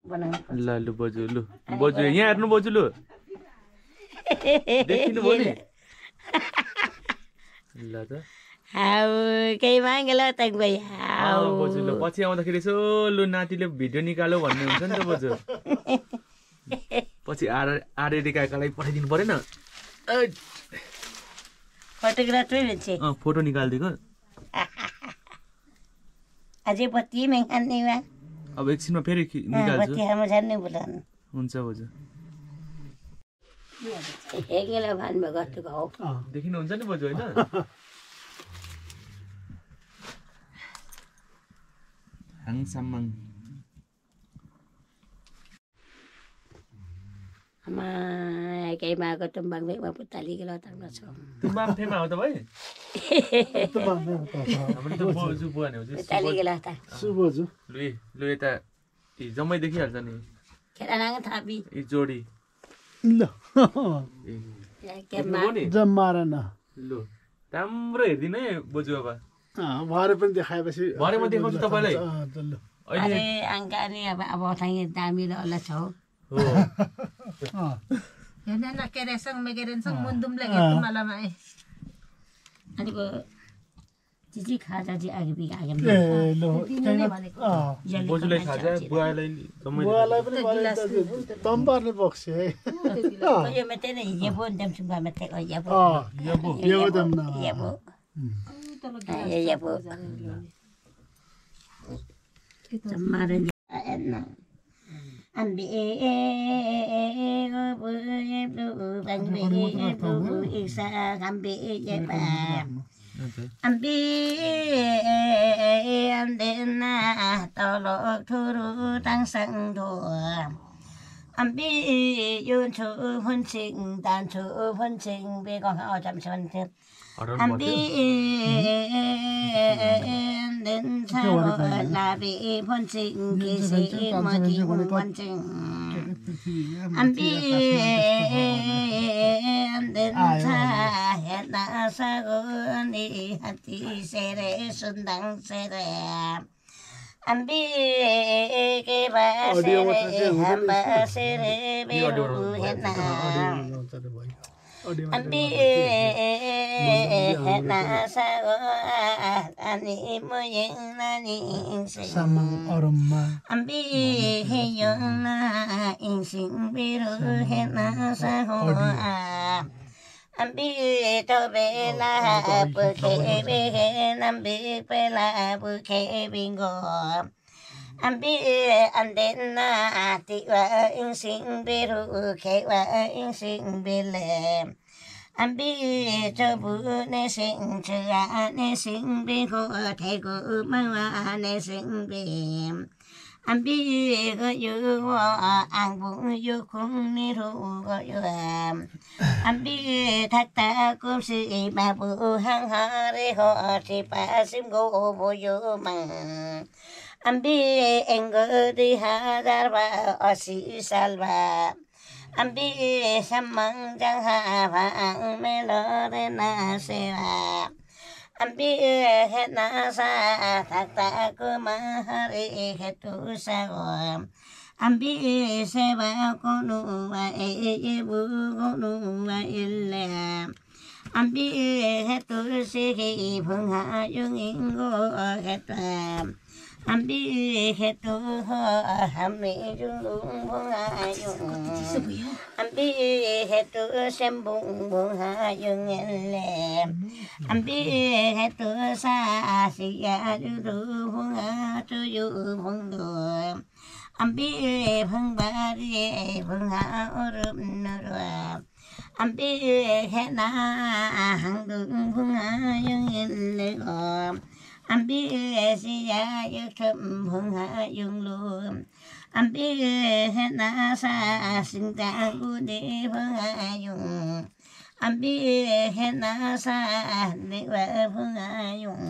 ल लु बजु यहाँ हेर्नु बजु लु देखिनु भयो नि ल त केही मागेल त बजु ल पछि आउँदाखेरि यसो लु नातिले भिडियो निकाल्यो भन्ने हुन्छ नि त बजु पछि आरएडी काकालाई पठाइदिनु परेन फोटोग्राफर भन्छ फोटो निकालिदिएको अझै बत्ती मेघान्नेमा अब एकछिनमा फेरि निकाल्छु बत्ती खानु जान्ने बोलाउनु हुन्छ बजु हेगेला भानमा गएको हो देखिनुहुन्छ नि बजु होइन हाङसामाङ ama kay mga tumbang may maputali kilo tang na so tumbang tema हो त भाइ tumbang me हामीले त बोजु बुवा नि हो putali kilo ta सुबोजु लु यता जम्मै देखिहाल्छ नि kaya nang thabi यी जोडी ल kema जम्मारा न लु राम्रो हेर्दिनु है बोजु अब भरे पनि देखाएपछि भरे म देखाउँछु तपाईलाई अरे अंका नि अब थाङे दामी ल छ हो Yana na keresang may keresang mundum lagi tu malam ay. अनि को चिची खाजा जी आगे भी आगे ए लो बोजुलाई खाजा बुवालाई जम्मै बुवालाई पनि भने तम पार्ने पक्ष है यो मते नै येबो दम सुगा मते को येबो यो दम न येबो येबो समारे एना ambi bu bu bang bu isa ambi ba ambi andena tolo thuru tang sang do ambi yun chu phun sing dan chu phun sing be ko ha cham chon the ambi đến sao là bị phun sing ki si ma ti phun sing ambi đến sa het na sa go ni hati se re sundang se re ambi ke ba se re ba se re be het na ambi na sa go ani mo yin na ni samang orma ambi he yung na in sing biru he na sa ho ambi to be la bu ke be he nam bi be la bu ke bingo ambi anden na ti wa in sing biru ke wa in sing bile ambi cho bu ne sing chua ne sing bi ko the ko ma wa ne sing bi ambi ko yu wa ang bu yu kung ni ru ko yu ambi thak ta kum si ma bu hang ha re ho ti pa sim go bo yu ma ambi engo di ha dar ba asi salva ambi samang jang ha vang me lo re na se va ambi he na sa thak ta ko ma re he tu sa go ambi se va ko nu va e bu ko nu va illa ambi he tu se he phung ha yung in go he ta ambi he tu ho hammi jung lung phung ha yung ambi he tu sem bung bung ha yung le ambi he tu sa si ya du du phung ha tu yu phung du ambi phung ba ri phung ha rum na ra ambi he na hang du phung ha yung le go ambi si ya yu thum phung ha yung lu ambi he na sa sing ta gu de phung ha yung ambi he na sa de wa phung ha yung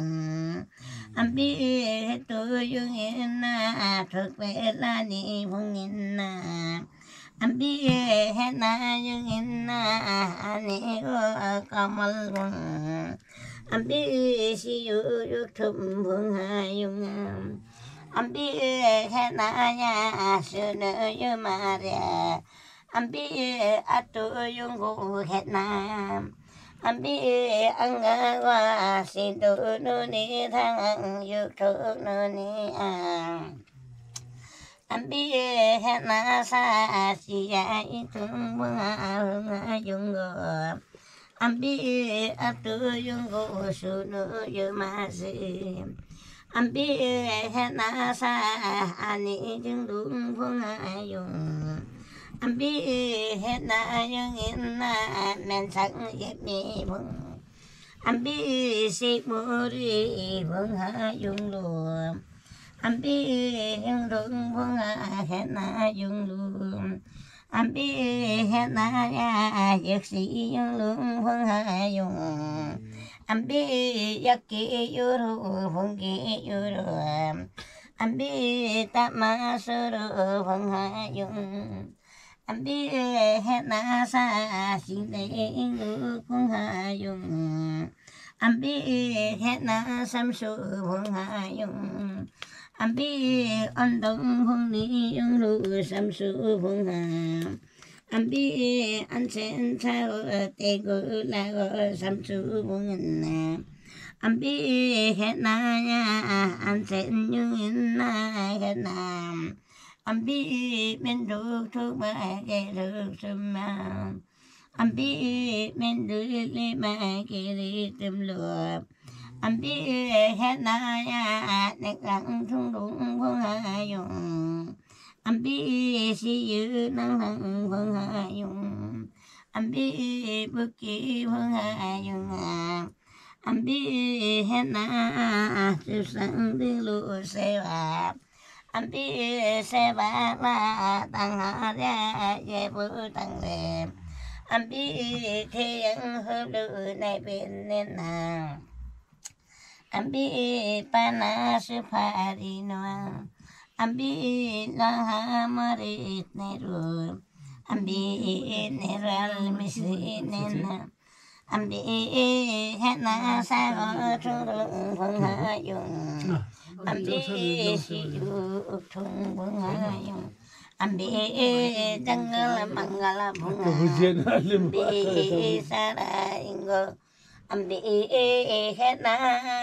ambi he tu yung in na thuk ve la ni phung in na ambi he na yung in na ni go kamal phung ambi si yu yu thum phung ha yung anh biết hết na ya sự nợ như mà ra anh biết ăn tôi dùng cụ hết na anh biết ăn qua xin tôi nơi này thằng yêu thương nơi này anh biết hết na xa chỉ dạy thương mưa dùng ngờ anh biết ăn tôi dùng cụ sự nợ như mà gì anh biết hết na xa anh ấy chứng đúng phương dùng anh biết hết na những in na men sắc dẹp mi phương anh biết xịt mưa đi phương dùng lùa anh biết những đúng phương hết na dùng lùa anh biết hết na giặc sĩ những đúng phương dùng anh biết giặc kỹ yêu ru phương kỹ yêu ru anh biết ta ma sơ ru phương dùng anh biết hết na sa xin để ngư phương dùng anh biết hết na sam su phương dùng anh biết anh đông phương ni yung lu sam su phương anh biết anh sen sao tê gỡ là gỡ sam su phương anh biết hết na anh sen nhưng na hết na anh biết mình được thương mà cái được sớm mà anh biết mình được lấy mà cái đi tìm lừa anh biết hết na để gắng thương đúng phương dùng anh biết si dữ năng hằng phương dùng anh biết bất kỳ phương dùng anh biết hết na sự sáng đi lụa xe bạc anh biết xe bạc là tăng hạ ra về bữa tăng về anh biết thế hơn lửa này bên nên nào anh biết ba na sư pha đi noa anh biết là ha mà đi này rồi anh biết này ra mới xí nên anh biết hết na sa ở trong đường phương hạ dùng anh biết si du thùng phương hạ dùng anh biết đăng là măng là phương hạ biết sa ra ingo anh biết hết na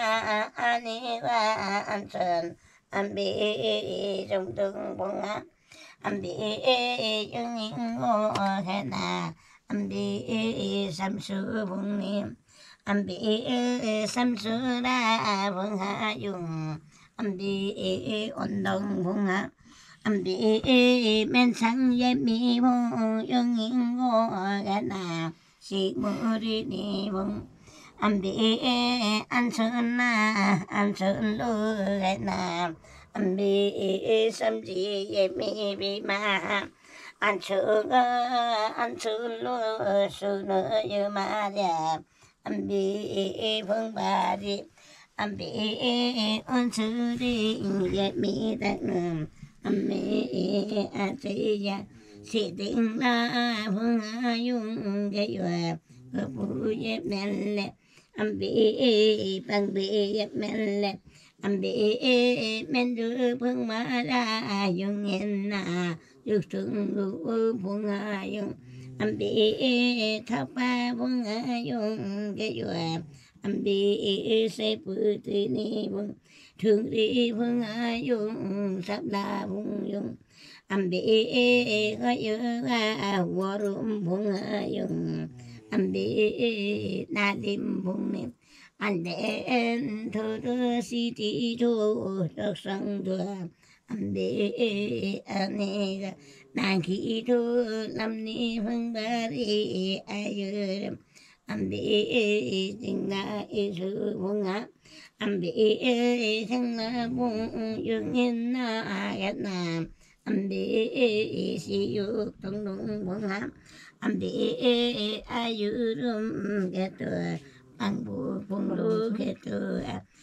anh và anh sơn anh biết trong đường phương hạ anh biết những ngô hết na anh biết sam sư phương niệm anh biết sam sư ra phương hạ dùng anh biết ổn đông phương hạ anh biết men sáng dây mi phương những ngô hết na xịt mưa đi phương anh biết anh sơn lư hết na anh biết sam gì dây mi bị mà anh sơn lư sự nữa như mà đẹp anh biết phương bà đi anh biết ơn sư đi dạy mi tắc nương anh biết anh sĩ tình là phương dùng cái dọa ở phụ dẹp men lệ anh biết bằng biết dẹp men lệ anh biết men đưa phương mà ra dùng nhân na được thương đủ phương dùng anh biết tháp ba phương dùng cái dọa anh biết sẽ bự tì ni phương thương đi phương dùng sắp la phương dùng anh biết có yêu hoa rụng phương dùng anh biết na đêm phương niệm anh để thơ thơ si tí thô được sẵn thừa anh biết anh ấy nàng khí thô làm ni phương ba đi ai giờ anh biết tình là sự phương á anh biết thằng là phương dương nhân ghét nam anh biết si yêu trong đúng phương á anh biết ai giữ rung ghét thừa anh bu phương lu ghét thừa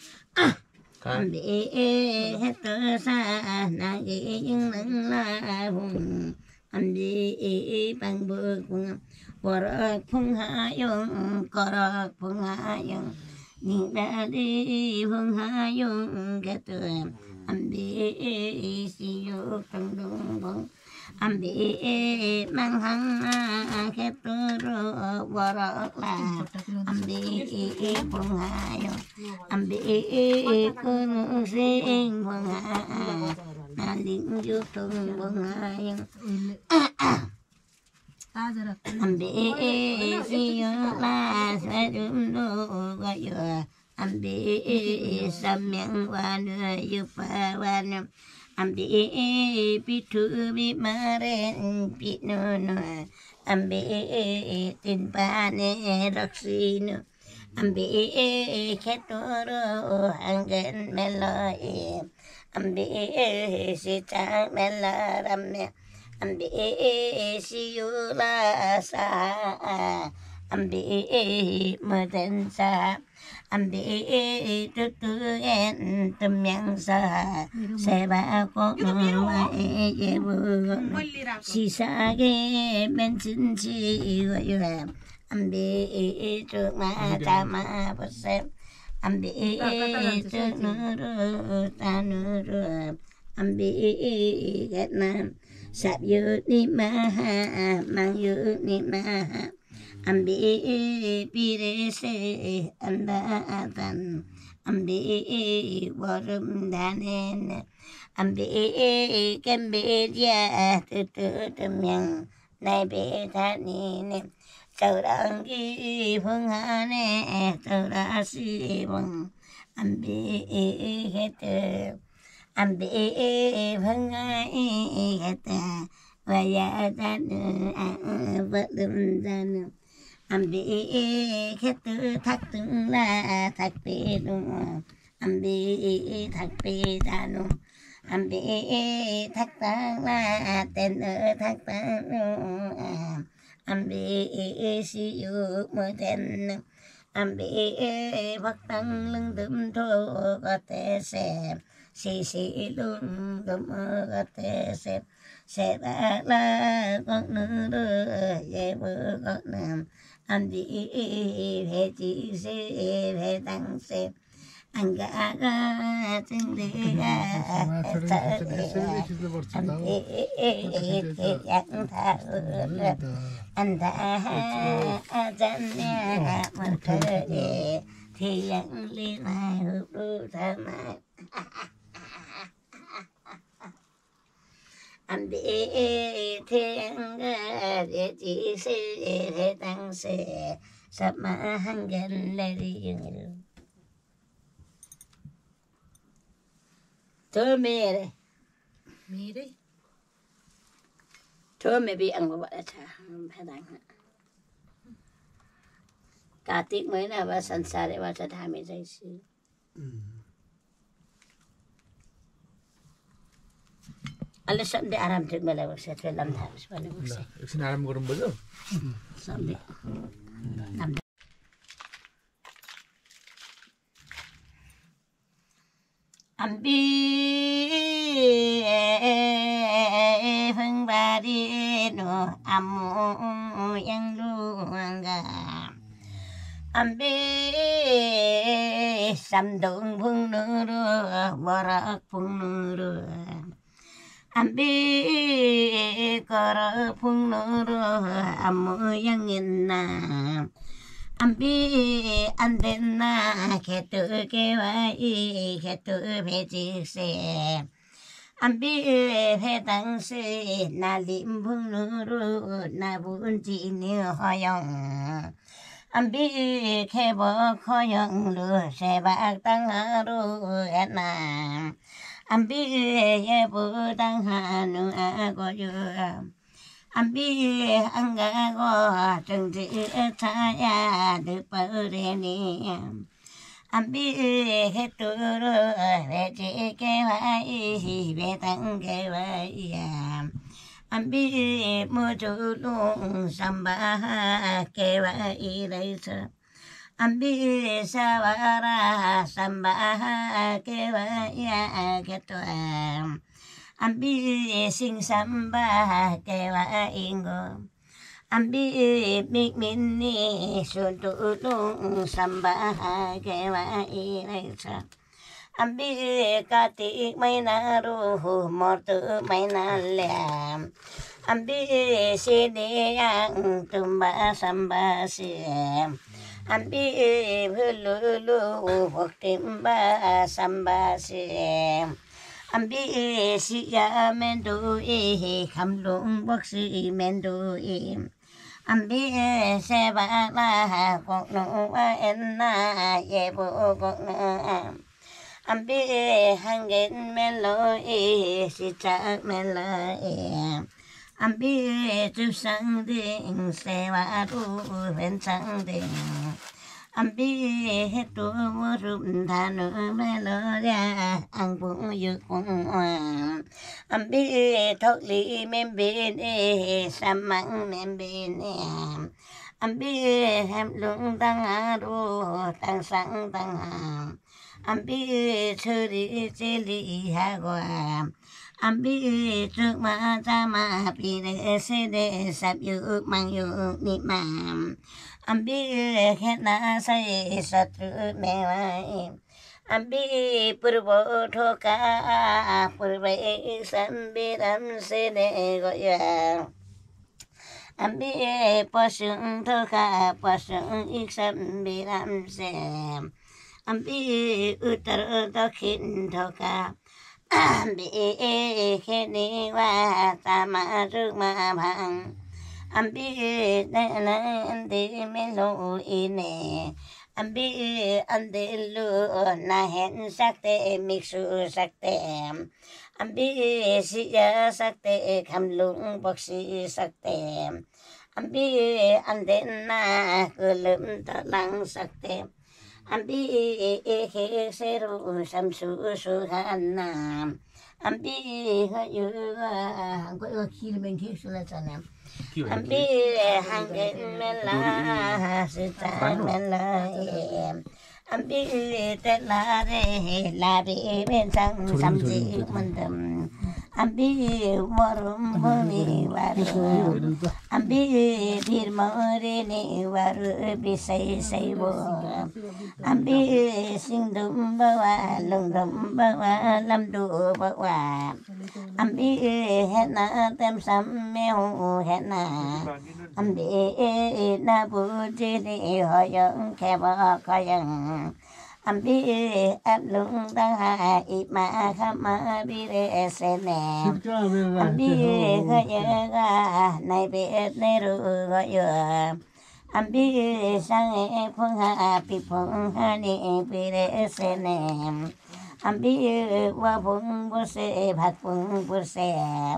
anh biết hết thừa xa nàng ghét những lần là phương anh biết bằng bờ phương Quật phong hạ yung, quật phong hạ yung, Nhìn đã đi phương hạ dung cái tường Âm bị si vô trong đông bóng Âm bị mang hăng cái tường Vô rớt là Âm bị phương hạ dung Âm bị phương sinh phương hạ Nà lính vô trong phương hạ dung Âm bị si vô là sẽ đúng đô gọi vô Âm bị xâm miệng qua nửa yêu phá qua nửa Âm bị bị thư bị mà rên bị nửa nửa Âm bị tin ba nè rắc xì nửa Âm bị khét nửa rô hàng ghen mê lo Âm bị si trang mê lo râm mẹ Âm bị si yu la sa Âm bị mơ tên sa Âm bị tư tư en tâm nhang sa Sẽ bà có ngoại dễ vừa Si sa ghê bên xin chi gọi là Âm bị trước mà ta mà bớt xem Âm bị trước nữa rồi ta nữa rồi Âm bị ghét nam Sạp dư ni ma ha mang dư ni ma ha Âm bị bi rê sê anh đã tần Âm bị vô rùm đà nên Âm bị kem bị gia từ từ tâm nhang Này bị thả ni nè Châu đăng ghi phương hạ nè Châu đá si bằng Âm bị hết từ Âm bị phương hạ hết ta Và gia ta nữ vợ đừng ra nữ Âm bị khét tư thắc từng là thắc bê đúng Âm bị thắc bê ra đúng Âm bị thắc tăng là tên ở thắc tăng đúng Âm bị si dụ mơ tên Âm bị phát tăng lưng tùm thô có thể xem Si luôn tùm có thể xem Sẽ bác là con nữ đưa Dễ bữa con nam Anh đi về chỉ sẽ về tăng xem anh gã chân đi anh anh thả chân nhà một thời thì anh đi lại hụt đu thơ mà anh đi thiên để chỉ sẽ về tăng sẽ sắp mà hàng gần lại đi Thôi mẹ đây Thôi mẹ bị ăn vào bát trà phải đánh cả tiếc mấy nào vào sẵn sàng để vào trà mẹ dậy xí Alle samde aram tek mele wakse te lam tha bisbane wakse एकछिन आराम गरौँ बजो samde lam ambi phang ba đi no amu yang luanga ambi samdong phung nuru warak phung nuru ambi kara phung nuru amu yang inna ambi andenna khetu ke vai khetu pheji se ambi phe tang se na lim phung nuru na bun chi ni hoyong ambi khe bo khoyong lu se ba tang ru na ambi ye bu tang ha nu a go yu ambi anga go chung ji cha ya de pa re ni ambi he tu ru ve ji ke vai ve tang ke vai ya ambi mu chu lu sam ba ke vai dai sa ambi sawara sam ba ke vai ya ke to ambi sing sam ba ke vai ngo Ambi big mini sun tu lung samba ke wa iraisa. Ambi kati mai na ru mor tu mai na lam. Ambi sini yang tumba samba sim. Ambi hululu waktimba samba sim. Ambi siya mendu kham lung bok si mendu Ambi seba la kok no enna ye bo kok no Ambi hangen melo si cha melo Ambi tu sang ding sewa ru ven sang ding Ambi tu rum thanu melo ya ang bu yu kong Ambi thok li mem bin samang mem bin Ambi hem lung tang ru tang sang tang Ambi churi chili ha gwa Ambi trước mà ta mà bị để sẽ để sắp yu mang yu ni mà Ambi khen na say sát mẹ mai Ambi purbo thoka purbe sambi ram se de goya Ambi pasung thoka pasung iksambi ram se Ambi utar dakhin thoka Ambi kheni wa tama trước mà bang Ambi na ndi melo ine Ambi ande lu na hen sakte mixu sakte Ambi siya sakte kham lung boksi sakte Ambi ande na kulum talang sakte Ambi he seru samsu suhana Ambi hayu ko khil men thik sula chana Ambi hangen mela sita mela Ambi tela re la bi ben sang samji mandam Ambi warum boni waru Ambi bir more ni waru bisai sai bo Ambi singdum bawa lungdum bawa lamdu bawa Ambi hena tem sam meo hena Ambi na bu ji ni hoyong kheba khayang Ambi ap lung tang ha ip ma khama bi re se ne Ambi khaya ga nai be ne ru go yo Ambi sang e phung ha pi phung ha ni bi re se ne Ambi wa phung bu se bhat phung bu se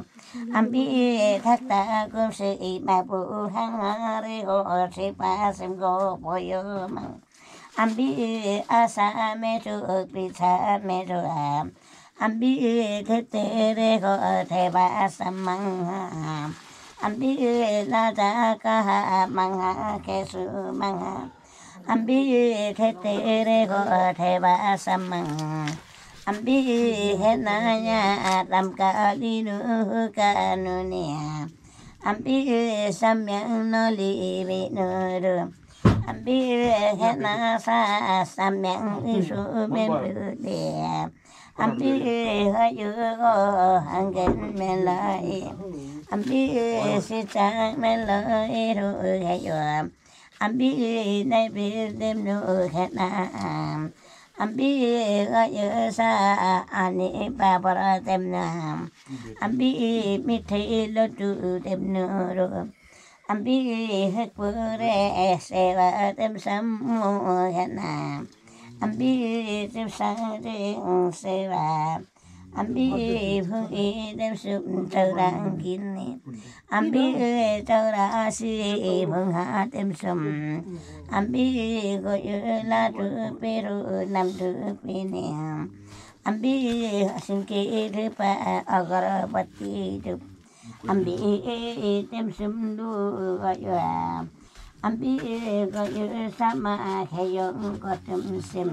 Ambi thak ta kum se i ma bu hang re ho se pa sem go po yo mang Ambi asa me tu pita me tu Ambi kete re go te ba samang Ambi la da ka mang ke su mang Ambi kete re go te ba samang Ambi he na ya ram ka li nu ka nu ni Ambi samyang no li bi nu ru Ambi he na sa samyang isu men bu de Ambi ha yu go hangen men lai Ambi si cha men lai ru he yu Ambi nai bi dem nu he na Ambi ga yu sa ani pa para dem na Ambi mi thei lo tu dem nu ru Ambi hết bữa sẽ là tem sắm hẹn à Ambi tem sáng sẽ là Ambi phương y tem sụp trâu đang kín Ambi trâu đã si phương hạ tem sụp Ambi gọi là trừ peru nam trừ pine Ambi xin kê rư pa agar bati trừ Ambi tem sum du gọi là Ambi gọi sama khayong có tem sim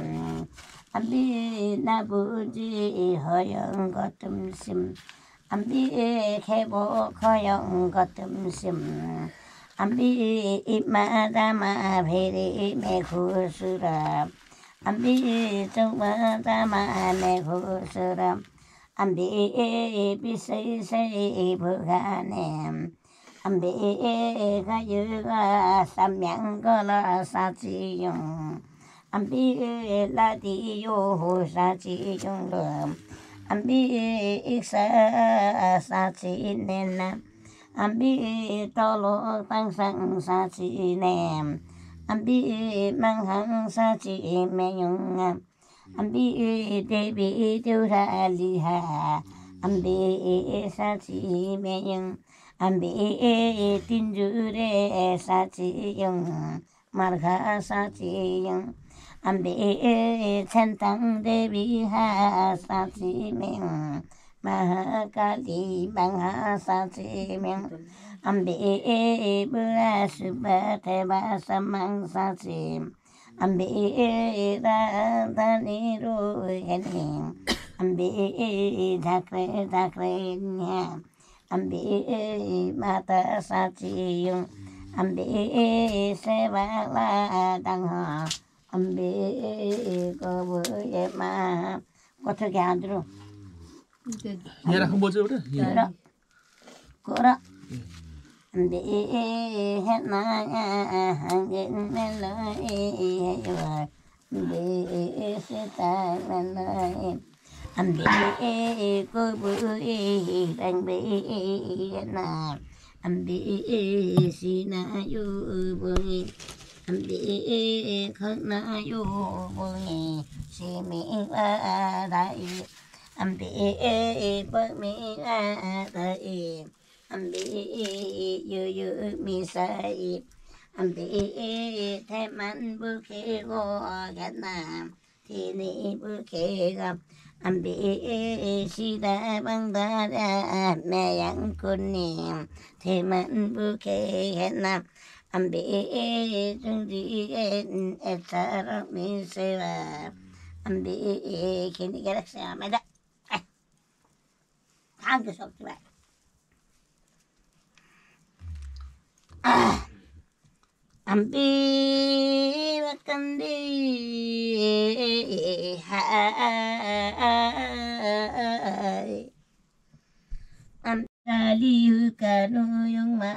Ambi na bu ji hoyong có tem sim Ambi khebo khoyong có tem sim Ambi ima dama phiri me khusura. Ambi chuma dama me khusura. Ambi bisai sai bhugane. Ambi kayuga samyang gola satiyong. Ambi ladiyo satiyong lum. Ambi iksa satinena. Ambi tolo tăng sang sa chi nem. Ambi mang hang sa chi me yung. Ambi devi tiêu ra li ha. Ambi sa chi me yung. Ambi tin ju re sa chi yung. Marga sa chi yung. Ambi chen tăng devi ha sa chi me yung. Mahakali bangasa siming ambi bula subha teba samang sasim ambi radani ruhening ambi dhakre nya ambi mata satiyung ambi sevala dangha ambi kobu yema 어떻게 안 들어? 얘랑 한번 보자 그래. Kura. Kura. Ambi hena hangin melai wa. Ambi sita melai. Ambi kubu rang bi na. Ambi sina yu bungi. Ambi khana yu bungi. Simi wa dai. Ambi bơ mi a dai ambi yu mi sai ambi thế man bu ke go ga na thì ni bu ke ga ambi si da bang da me yang kun ni thế man bu ke ga na ambi chung di et sa mi se va ambi kini ga sa ma da ăn cái sốt vậy ambi makan di hai ambi kanu yung ma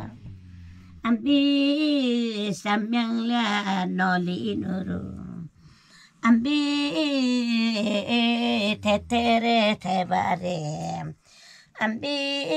ambi samyang la noli nuru ambi tetere tebare ambi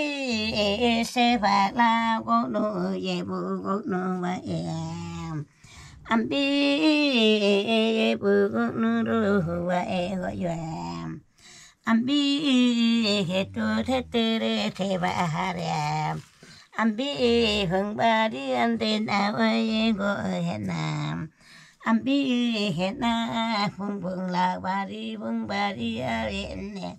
sevala gono yebu gono wa em ambi yebu gono wa e go yem ambi heto tetere tebare ambi hung bari anden awe go henam ambi hena phung phung la bari arene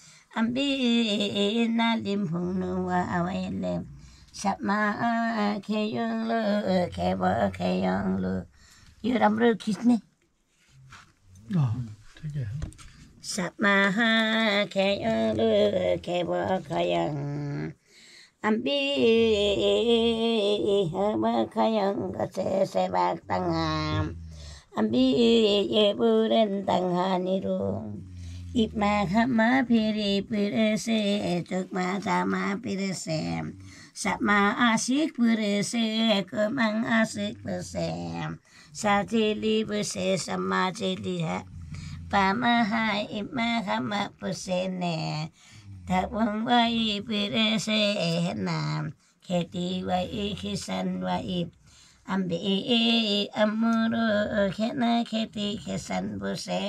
ambi na lim phung nu wa awele sapma ke yung lu ke bo ke yung lu yu ram ru kisne 되게 sapma ke yung lu ke bo ke yung ambi ha ke yung ka se bak tangam ambi ye buren tanghani ru ipma khama phiri pirese chukma sama pirese sapma asik pirese kumang asik pirese satili pirese sama chili ha pama hai ipma khama pusene tapung wai pirese na kheti wai khisan wai ambi amuru khena kheti khisan buse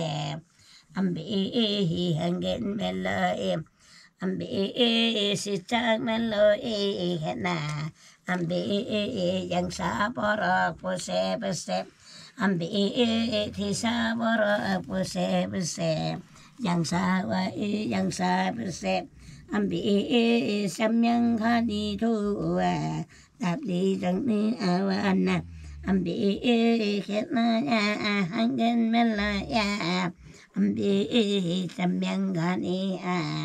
ambi hangen meloi ambi sitang meloi khena ambi yang sa borak buse ambi thisa borak buse yang sa buse ambi samyang khani thuwa đạp đi răng đi awana ambi khena ya hangen mela ya ambi samyang khani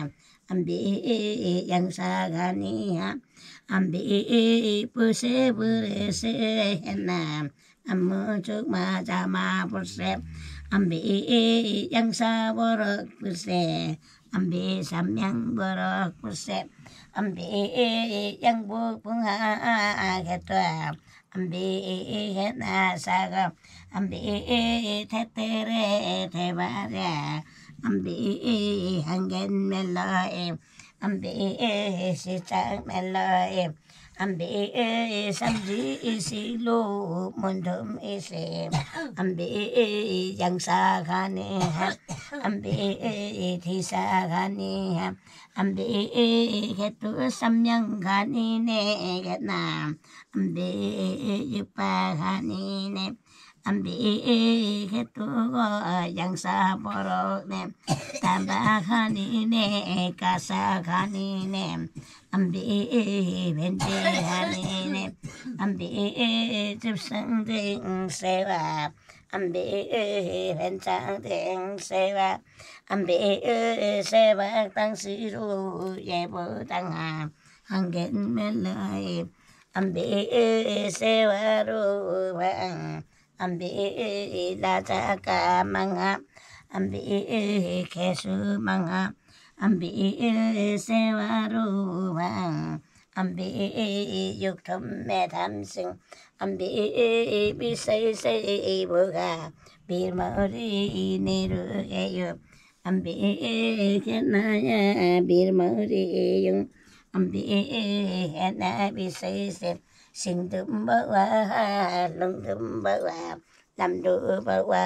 ambi yang sagani ambi puse purese na amu chuk ma jama puse ambi yang saborok puse ambi samyang borok puse ambi yang bunga ketwa ambi hena saga ambi tetere tebare ambi hangen meloe ambi sitang meloe ambi samji isilu mundum isi ambi yang sagani ambi tisagani ambi ketu samyang gani ne ketna ambi yupagani ne ambi ketu yang saboro ne tambahani ne kasagani ne ambi bente hani ne ambi jipsang ding sewa ambi bentang ding sewa ambi sewa tang siru yebu tang hangen melai ambi sewa ru bang ambi lajaka manga ambi kesu manga ambi sewa ru bang ambi yuktham medam sing ambi bisai sei boga birmari niru eyo ambi kenaya birmari yung ambi hena bisai se sing dum bawa lung dum bawa lam du bawa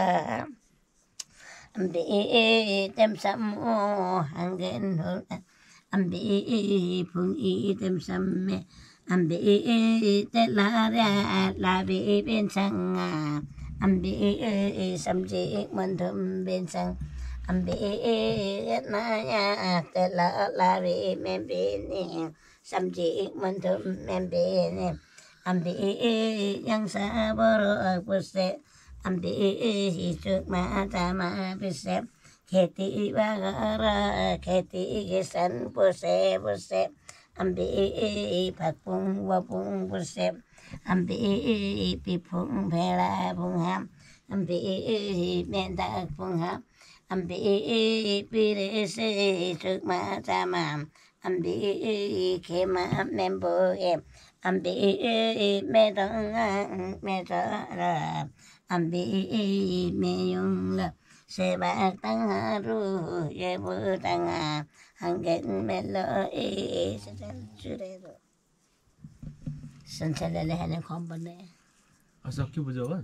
ambi tem samu hangen hul ambi phung i tem samme ambi te la ra la bi bên sang ambi samji mandum bên sang ambi na ya te la bi men bi ni samji mandum men bi ni ambi yang saboro puse ambi chuk ma ta ma pise kheti bagara kheti kisan puse puse ambi phakpung wapung puse ambi pipung phela phung ham ambi mendak phung ham ambi pire se chuk ma ta ma ambi khema membo ambi medara ambi meyung la seba tang haru yebu tang hangen melo jurero sansalale hane khombane सक्यो बुझ्यौ हो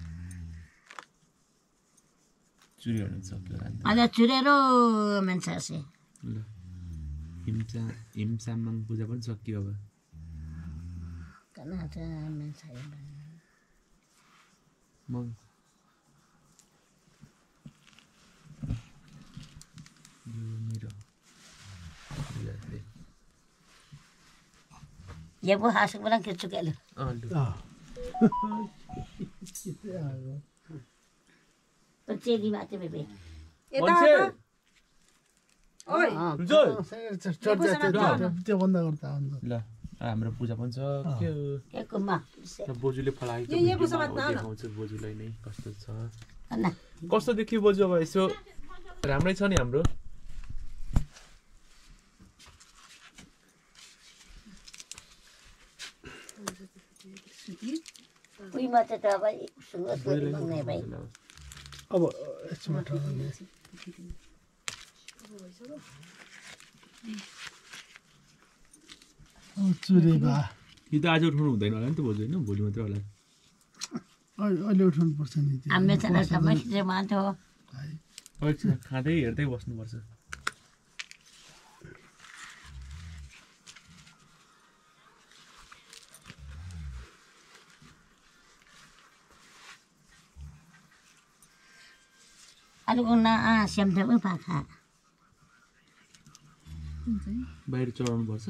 चुरिहरु सक्यो अन्त ala jurero mansase ल हिमसामङ पूजा पनि सकियो अब kana ta mansai म यो मेरो yebu hasuk bilang kecukelo ल percaya mate bebe मान्छे ओइ त्यो बन्द गर्दा हुन्छ ल हाम्रो पूजा पनि सक्यो ke kuma र बोजूले फलाएको यो बुझ्छ बात न देखाउँछु बोजूलाई नै कस्तो छ kana कस्तो देखियो बोजू अब यसो राम्रै छ नि हाम्रो ui mate ta bai sungut ngai bai अब यसबाट चुरे भा यो त आज उठाउनु हुँदैन होला नि त बोजू होइन भोलि मात्रै होला अहिले उठाउनु पर्छ नि त्यो ame chana samai je mato अब खाँदै हेर्दै बस्नुपर्छ alu na siam ta u pakha बाहिर चढाउनु पर्छ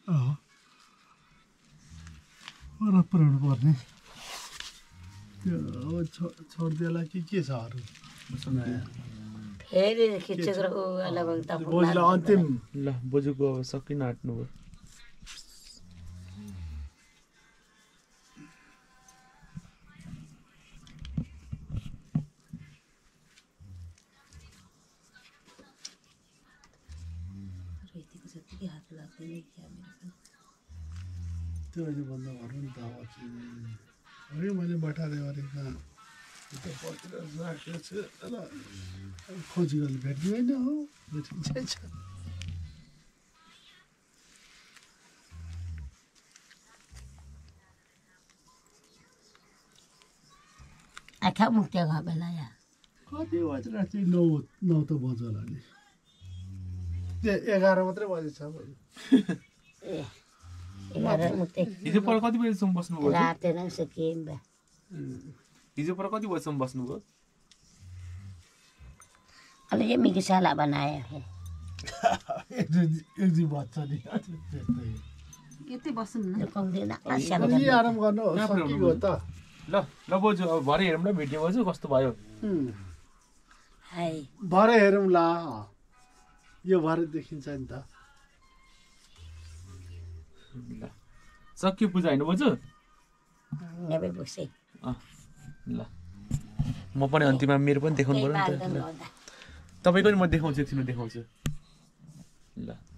वरपर हुनुपर्ने त्यो अब छोडिदिएला के छ अरू फेरि खिचेर ऊ अलग त बोजूलाई अन्तिम ल बोजूको अब सकिन आँट्नु भयो रोहितको जतिकै हात लाग्दैन क्या मेरो पनि त्यो अहिले बन्द गरौँ नि त अघि मैले बटारे गरेको त्यो पतिर राखेको छु तर खोजी गर्नु भेट्दैन हो भेटिन्छ आँखा मुक्त्या घर बेला या कति बजेर चाहिँ 9 त बज्यो होला नि 11 मात्रै बजेछ ए 11 मुक्ते हिजो पर कति बजेसम्म बस्नुभयो राते नै सकिएन बा हिजो पर कति बजेसम्म बस्नुभयो अलि ये मिक्साला बनाया है एक दुई बज्छ नि त्यस्तै यति बस्नु न जो कौन आशा अलि आराम गर्नु सकिगयो त ल ल बोजू अब भरे हेरौँ ल भिडियो बोजू कस्तो भयो है भरे हेरौँ ला यो भरे देखिन्छ नि त ल सक्यो पूजा होइन बोजू नेबे बसे ल म पनि अन्तिममा मेरो पनि देखाउनु पर्यो नि त तपाईँको नि म देखाउँछु एकछिन देखाउँछु ल